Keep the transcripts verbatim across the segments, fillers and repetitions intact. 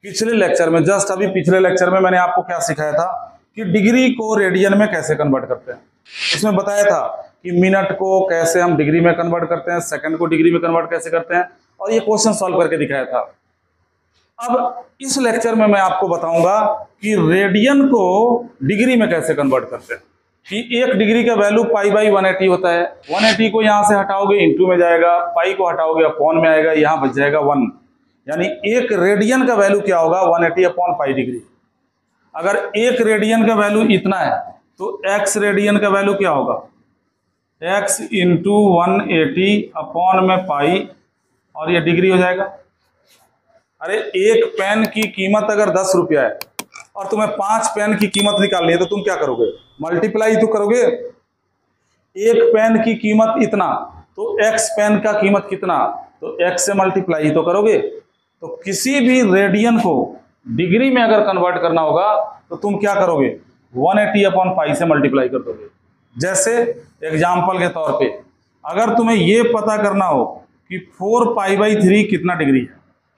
पिछले लेक्चर में, जस्ट अभी पिछले लेक्चर में मैंने आपको क्या सिखाया था कि डिग्री को रेडियन में कैसे कन्वर्ट करते हैं। इसमें बताया था कि मिनट को कैसे हम डिग्री में कन्वर्ट करते हैं, सेकंड को डिग्री में कन्वर्ट कैसे करते हैं, और ये क्वेश्चन सॉल्व करके दिखाया था। अब इस लेक्चर में मैं आपको बताऊंगा कि रेडियन को डिग्री में कैसे कन्वर्ट करते हैं। कि एक डिग्री का value pi by one eighty होता है। वन एटी को यहाँ से हटाओगे इंटू में जाएगा, पाई को हटाओगे अपॉन में आएगा, यहाँ बच जाएगा वन। यानी एक रेडियन का वैल्यू क्या होगा, one eighty upon pi degree. अगर एक रेडियन का वैल्यू इतना है तो एक्स रेडियन का वैल्यू क्या होगा, x into one eighty upon में पाई, और ये डिग्री हो जाएगा। अरे एक पेन की कीमत अगर दस रुपया है और तुम्हें पांच पेन की कीमत निकालनी है तो तुम क्या करोगे, मल्टीप्लाई तो करोगे। एक पेन की कीमत इतना तो एक्स पेन का कीमत कितना, तो एक्स से मल्टीप्लाई तो करोगे। तो किसी भी रेडियन को डिग्री में अगर कन्वर्ट करना होगा तो तुम क्या करोगे, वन एटी अपॉन पाई से मल्टीप्लाई कर दोगे। जैसे एग्जाम्पल के तौर पे अगर तुम्हें ये पता करना हो कि फोर पाई बाई थ्री कितना डिग्री है,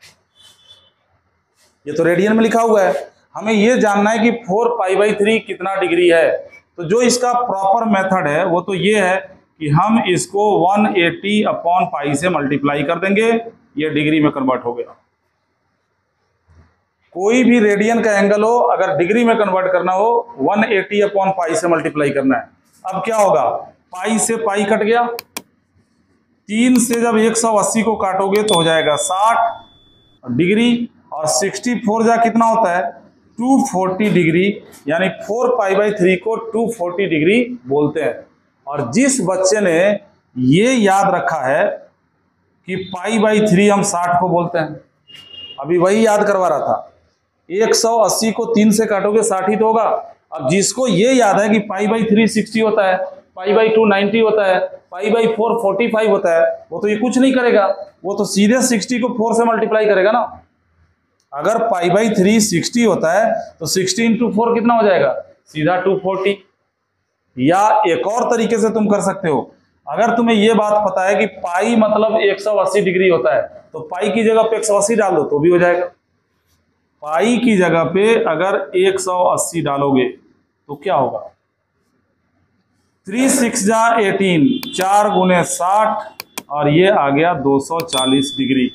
ये तो रेडियन में लिखा हुआ है, हमें ये जानना है कि फोर पाई बाई थ्री कितना डिग्री है। तो जो इसका प्रॉपर मेथड है वो तो ये है कि हम इसको वन एटी अपॉन पाई से मल्टीप्लाई कर देंगे, ये डिग्री में कन्वर्ट हो गया। कोई भी रेडियन का एंगल हो अगर डिग्री में कन्वर्ट करना हो वन एटी अपॉन पाई से मल्टीप्लाई करना है। अब क्या होगा, पाई से पाई कट गया, तीन से जब एक सौ अस्सी को काटोगे तो हो जाएगा साठ डिग्री, और सिक्सटी फोर जा कितना होता है, टू फोर्टी डिग्री। यानी फोर पाई बाई थ्री को टू फोर्टी डिग्री बोलते हैं। और जिस बच्चे ने ये याद रखा है कि पाई बाई थ्री हम साठ को बोलते हैं, अभी वही याद करवा रहा था, एक सौ अस्सी को तीन से काटोगे साठ ही तो होगा। अब जिसको ये याद है कि पाई बाई थ्री सिक्सटी होता है, पाई बाई टू नाइन्टी होता है, pi by four forty five होता है, वो तो ये कुछ नहीं करेगा, वो तो सीधे सिक्सटी को फोर से मल्टीप्लाई करेगा ना। अगर पाई बाई थ्री सिक्सटी होता है तो सिक्सटी इंटू फोर कितना हो जाएगा, सीधा टू फोर्टी। या एक और तरीके से तुम कर सकते हो, अगर तुम्हें यह बात पता है कि पाई मतलब एक सौ अस्सी डिग्री होता है तो पाई की जगह पे एक सौ अस्सी डाल दो तो भी हो जाएगा। पाई की जगह पे अगर एक सौ अस्सी डालोगे तो क्या होगा, थ्री सिक्स जा एटीन, चार गुने साठ, और ये आ गया दो सौ चालीस डिग्री।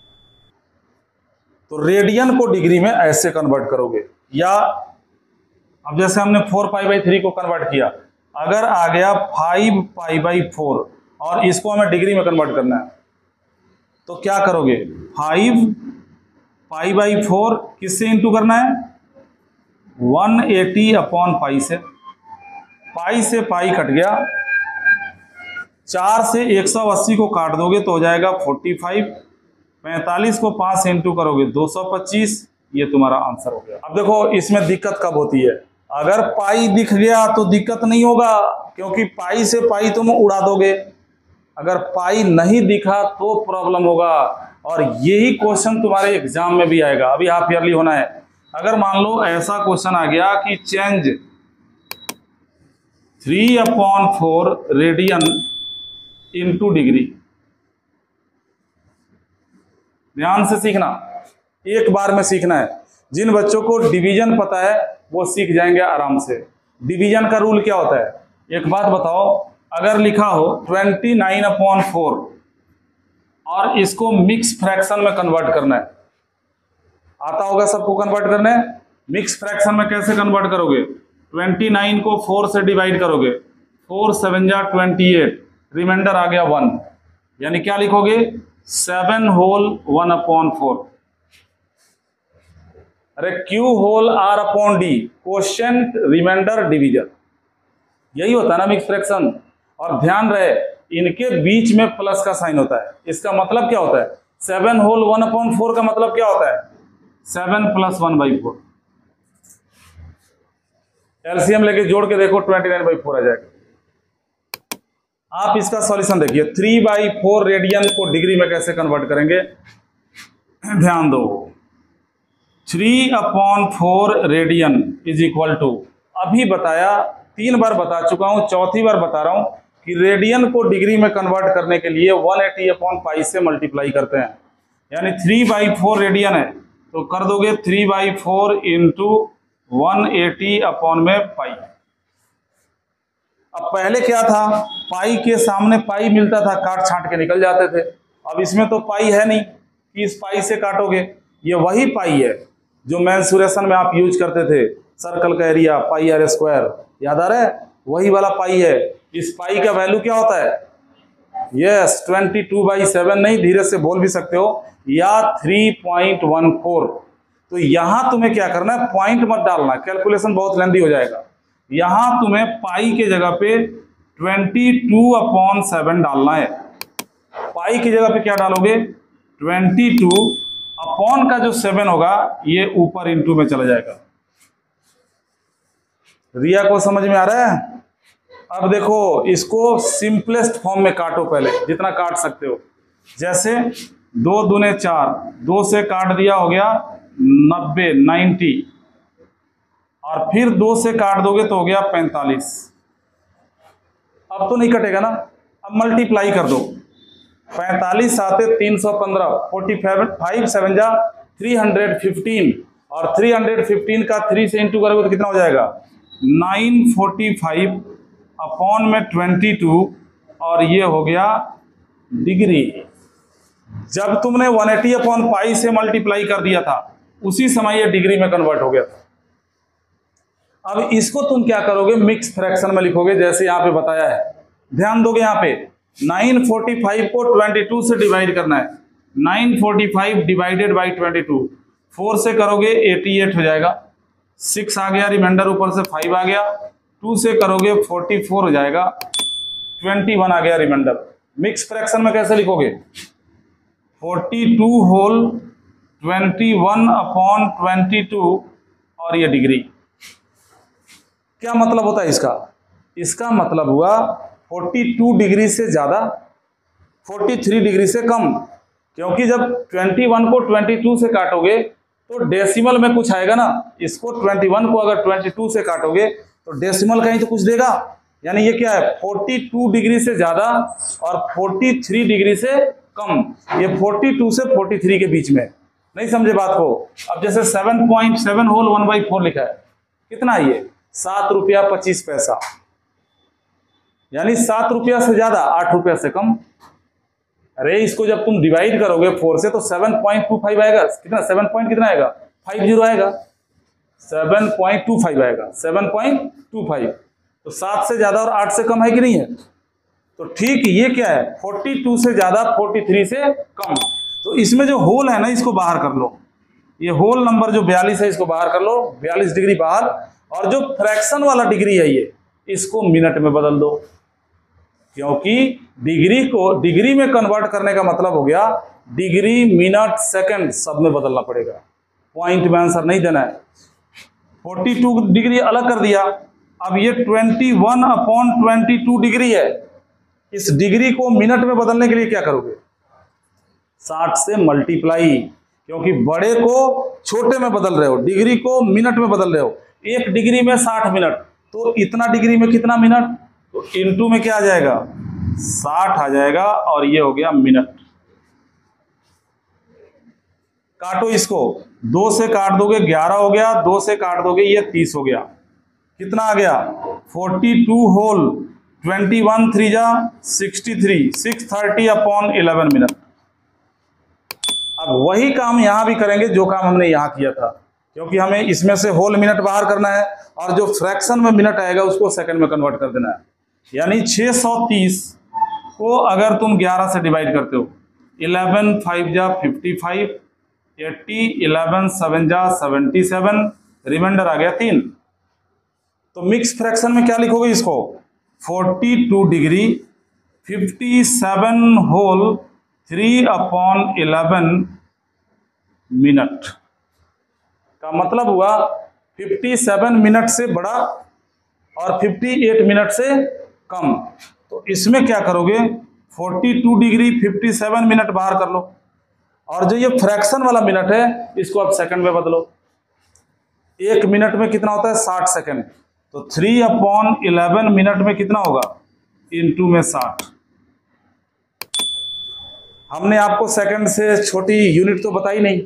तो रेडियन को डिग्री में ऐसे कन्वर्ट करोगे। या अब जैसे हमने फोर पाई बाई थ्री को कन्वर्ट किया, अगर आ गया फाइव पाई बाई फोर और इसको हमें डिग्री में कन्वर्ट करना है तो क्या करोगे, फाइव पाई बाई फोर किससे इंटू करना है, वन एटी अपॉन पाई से। पाई से पाई कट गया, चार से एक सौ अस्सी को काट दोगे तो हो जाएगा फोर्टी फाइव, पैंतालीस को पाँच से इंटू करोगे दो सौ पच्चीस, ये तुम्हारा आंसर हो गया। अब देखो इसमें दिक्कत कब होती है, अगर पाई दिख गया तो दिक्कत नहीं होगा क्योंकि पाई से पाई तुम उड़ा दोगे। अगर पाई नहीं दिखा तो प्रॉब्लम होगा, और यही क्वेश्चन तुम्हारे एग्जाम में भी आएगा। अभी हाफ ईयरली होना है। अगर मान लो ऐसा क्वेश्चन आ गया कि change three upon four radian into degree, ध्यान से सीखना, एक बार में सीखना है। जिन बच्चों को डिवीजन पता है वो सीख जाएंगे आराम से। डिवीजन का रूल क्या होता है, एक बात बताओ, अगर लिखा हो ट्वेंटी नाइन अपॉन फोर और इसको मिक्स फ्रैक्शन में कन्वर्ट करना है, आता होगा सबको कन्वर्ट करने। मिक्स फ्रैक्शन में कैसे कन्वर्ट करोगे, ट्वेंटी नाइन को फोर से डिवाइड करोगे, फोर सेवन जा ट्वेंटी एट, रिमाइंडर आ गया वन, यानी क्या लिखोगे, seven whole one upon four. अरे Q whole R upon D, quotient remainder division, यही होता है ना मिक्स फ्रैक्शन। और ध्यान रहे इनके बीच में प्लस का साइन होता है। इसका मतलब क्या होता है, seven whole one upon four का मतलब क्या होता है, seven plus one by four. LCM लेके जोड़ के देखो ट्वेंटी नाइन बाई फोर आ जाएगा। आप इसका सॉल्यूशन देखिए, थ्री बाई फोर रेडियन को डिग्री में कैसे कन्वर्ट करेंगे, ध्यान दो। Three upon four radian is equal to, अभी बताया, तीन बार बता चुका हूं, चौथी बार बता रहा हूं कि रेडियन को डिग्री में कन्वर्ट करने के लिए वन एटी अपॉन पाई से मल्टीप्लाई करते हैं। यानी थ्री बाई फोर रेडियन है, तो कर दोगे three by four into one eighty upon में पाई। अब पहले क्या था, पाई के सामने पाई मिलता था, काट छांट के निकल जाते थे। अब इसमें तो पाई है नहीं कि इस पाई से काटोगे। ये वही पाई है जो मेंसुरेशन में आप यूज करते थे, सर्कल का एरिया पाई आर स्क्वायर, याद आ रहा है? वही वाला पाई है। इस पाई का वैल्यू क्या होता है? Yes, twenty two by seven, नहीं धीरे से बोल भी सकते हो, या थ्री पॉइंट वन फोर। तो यहां तुम्हें क्या करना है, पॉइंट मत डालना, कैलकुलेशन बहुत लेंदी हो जाएगा। यहां तुम्हें पाई के जगह पे ट्वेंटी टू अपॉन सेवन डालना है। पाई की जगह पे क्या डालोगे, ट्वेंटी टू अपॉन का जो सेवन होगा ये ऊपर इंटू में चला जाएगा। रिया को समझ में आ रहा है? अब देखो इसको सिंपलेस्ट फॉर्म में काटो, पहले जितना काट सकते हो। जैसे दो दूने चार, दो से काट दिया हो गया नब्बे, नाइन्टी, और फिर दो से काट दोगे तो हो गया पैंतालीस। अब तो नहीं कटेगा ना, अब मल्टीप्लाई कर दो। पैंतालीस आते तीन सौ पंद्रह, फोर्टी फाइव सेवन जा थ्री हंड्रेड फिफ्टीन, और थ्री हंड्रेड फिफ्टीन का थ्री से इंटू करोगे तो कितना हो जाएगा, नाइन फोर्टी फाइव अपॉन में ट्वेंटी टू, और ये हो गया डिग्री। जब तुमने वन एटी अपॉन पाई से मल्टीप्लाई कर दिया था उसी समय ये डिग्री में कन्वर्ट हो गया था। अब इसको तुम क्या करोगे, मिक्स फ्रैक्शन में लिखोगे, जैसे यहां पे बताया है। ध्यान दोगे यहां पे नाइन फोर्टी फाइव को ट्वेंटी टू से डिवाइड करना है। Nine forty five divided by twenty two, four से करोगे एटी एट हो जाएगा, सिक्स आ गया रिमाइंडर, ऊपर से फाइव आ गया, टू से करोगे फोर्टी फोर हो जाएगा, ट्वेंटी वन आ गया रिमाइंडर। मिक्स फ्रैक्शन में कैसे लिखोगे, forty two whole twenty one upon twenty two, और ये डिग्री। क्या मतलब होता है इसका? इसका मतलब हुआ फोर्टी टू डिग्री से ज्यादा, फोर्टी थ्री डिग्री से कम। क्योंकि जब ट्वेंटी वन को ट्वेंटी टू से काटोगे तो डेसिमल में कुछ आएगा ना, इसको ट्वेंटी वन को अगर ट्वेंटी टू से काटोगे तो डेसिमल कहीं तो कुछ देगा। यानी ये क्या है, फोर्टी टू डिग्री से ज्यादा और फोर्टी थ्री डिग्री से कम। ये फोर्टी टू से फोर्टी थ्री के बीच में। नहीं समझे बात को? अब जैसे seven point seven whole one by four लिखा है, कितना है ये, सात रुपया पच्चीस पैसा, यानी सात रुपया से ज्यादा आठ रुपया से कम। अरे इसको जब तुम डिवाइड करोगे फोर से तो सेवन पॉइंट टू फाइव आएगा, कितना, सेवन पॉइंट कितना आएगा, फाइव जीरो आएगा, सेवन पॉइंट टू फाइव आएगा, सेवन पॉइंट टू फाइव। तो सात से ज्यादा और आठ से कम है कि नहीं है? तो ठीक ये क्या है, फोर्टी टू से ज्यादा फोर्टी थ्री से कम। तो इसमें जो होल है ना इसको बाहर कर लो, ये होल नंबर जो बयालीस है इसको बाहर कर लो, बयालीस डिग्री बाहर। और जो फ्रैक्शन वाला डिग्री है ये, इसको मिनट में बदल दो, क्योंकि डिग्री को डिग्री में कन्वर्ट करने का मतलब हो गया डिग्री, मिनट, सेकंड सब में बदलना पड़ेगा। पॉइंट में आंसर नहीं देना है। फोर्टी टू डिग्री अलग कर दिया, अब ये twenty one upon twenty two degree है। इस डिग्री को मिनट में बदलने के लिए क्या करोगे, साठ से मल्टीप्लाई, क्योंकि बड़े को छोटे में बदल रहे हो, डिग्री को मिनट में बदल रहे हो। एक डिग्री में साठ मिनट, तो इतना डिग्री में कितना मिनट, तो इनटू में क्या आ जाएगा, साठ आ जाएगा, और ये हो गया मिनट। काटो इसको, दो से काट दोगे ग्यारह हो गया, दो से काट दोगे ये तीस हो गया, कितना आ गया, forty two whole twenty one three जा sixty three, six thirty upon eleven minute. अब वही काम यहां भी करेंगे जो काम हमने यहां किया था, क्योंकि हमें इसमें से होल मिनट बाहर करना है और जो फ्रैक्शन में मिनट आएगा उसको सेकंड में कन्वर्ट कर देना है। यानी छह सौ तीस को अगर तुम ग्यारह से डिवाइड करते हो, इलेवन फाइव जा fifty five, eighty, eleven seven जा सेवेंटी सेवन, रिमाइंडर आ गया तीन। तो मिक्स फ्रैक्शन में क्या लिखोगे इसको, forty two degree fifty seven whole three upon eleven minute का मतलब हुआ फिफ्टी सेवन मिनट से बड़ा और फिफ्टी एट मिनट से कम। तो इसमें क्या करोगे, forty two degree fifty seven minute बाहर कर लो, और जो ये फ्रैक्शन वाला मिनट है इसको आप सेकंड में बदलो। एक मिनट में कितना होता है, साठ सेकंड, तो थ्री अपॉन इलेवन मिनट में कितना होगा, इनटू में साठ। हमने आपको सेकंड से छोटी यूनिट तो बताई नहीं,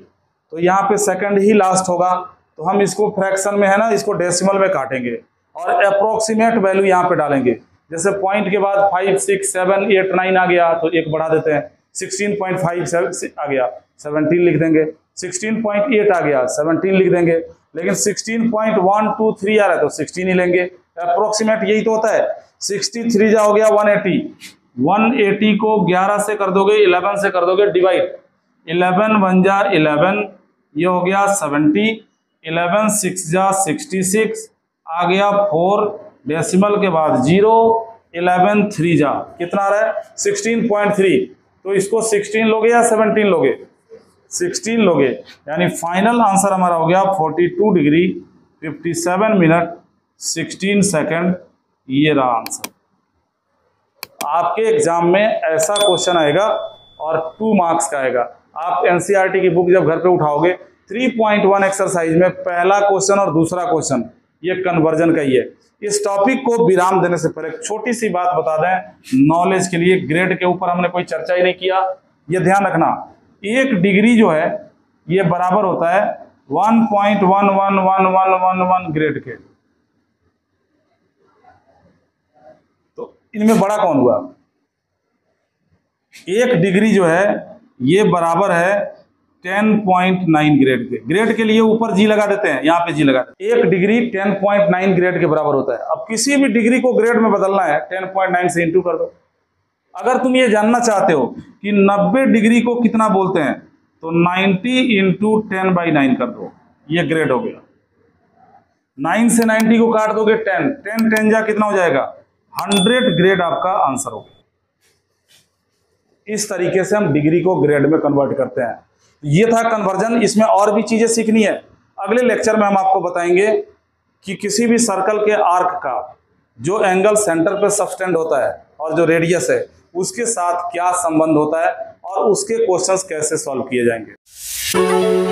तो यहाँ पे सेकंड ही लास्ट होगा, तो हम इसको फ्रैक्शन में है ना, इसको डेसिमल में काटेंगे और अप्रोक्सीमेट वैल्यू यहाँ पे डालेंगे। जैसे पॉइंट के बाद five six seven eight nine आ गया तो एक बढ़ा देते हैं, सिक्सटीन पॉइंट फाइव आ गया सेवनटीन लिख देंगे, सिक्सटीन पॉइंट एट आ गया सेवनटीन लिख देंगे, लेकिन sixteen point one two three आ रहा है तो सिक्सटीन ही लेंगे। अप्रोक्सीमेट यही तो होता है। सिक्सटी थ्री जा हो गया वन एटी, वन एटी को ग्यारह से कर दोगे, इलेवन से कर दोगे डिवाइड, इलेवन वन जा इलेवन, ये हो गया सेवेंटी, इलेवन सिक्स जा सिक्सटी सिक्स, आ गया फोर, डेसिमल के बाद जीरो, इलेवन थ्री जा कितना आ रहा है सिक्सटीन पॉइंट थ्री। तो इसको सिक्सटीन लोगे या सेवनटीन लोगे, सिक्सटीन लोगे, यानी फाइनल आंसर हमारा हो गया forty two degree fifty seven minute sixteen second. ये रहा आंसर। आपके एग्जाम में ऐसा क्वेश्चन आएगा और टू मार्क्स का आएगा। आप एनसीईआरटी की बुक जब घर पे उठाओगे, थ्री पॉइंट वन एक्सरसाइज में पहला क्वेश्चन और दूसरा क्वेश्चन ये कन्वर्जन का ही है। इस टॉपिक को विराम देने से पहले छोटी सी बात बता दें नॉलेज के लिए, ग्रेड के ऊपर हमने कोई चर्चा ही नहीं किया, ये ध्यान रखना। एक डिग्री जो है ये बराबर होता है one point one one one one one one grade के। तो इनमें बड़ा कौन हुआ? एक डिग्री जो है ये बराबर है टेन पॉइंट नाइन ग्रेड के। ग्रेड के लिए ऊपर जी लगा देते हैं, यहाँ पे जी लगा देते हैं। एक degree ten point nine grade के बराबर होता है। अब किसी भी डिग्री को ग्रेड में बदलना है, टेन पॉइंट नाइन से इंटू कर दो। अगर तुम ये जानना चाहते हो कि नब्बे डिग्री को कितना बोलते हैं तो ninety into ten by nine कर दो, ये ग्रेड हो गया। नाइन से नाइन्टी को काट दोगे टेन, टेन टेन जा कितना हो जाएगा हंड्रेड, ग्रेड आपका आंसर हो गया। इस तरीके से हम डिग्री को ग्रेड में कन्वर्ट करते हैं। ये था कन्वर्जन। इसमें और भी चीजें सीखनी है। अगले लेक्चर में हम आपको बताएंगे कि किसी भी सर्कल के आर्क का जो एंगल सेंटर पे सबटेंड होता है और जो रेडियस है उसके साथ क्या संबंध होता है और उसके क्वेश्चंस कैसे सॉल्व किए जाएंगे।